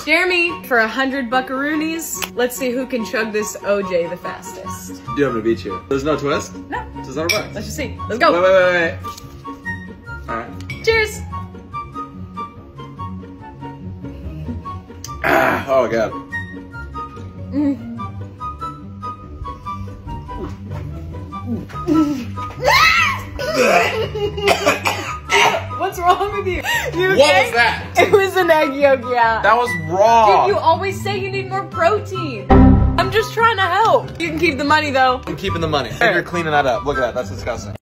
Jeremy, for 100 buckaroonies, let's see who can chug this OJ the fastest. You want me to beat you? There's no twist? No. It's just 100 bucks. Let's just see. Let's go. Wait. Alright. Cheers. Ah, oh god. What's wrong with you? You okay? What was that? It was an egg yolk, yeah. That was raw. Dude, you always say you need more protein. I'm just trying to help. You can keep the money though. I'm keeping the money. You're cleaning that up. Look at that. That's disgusting.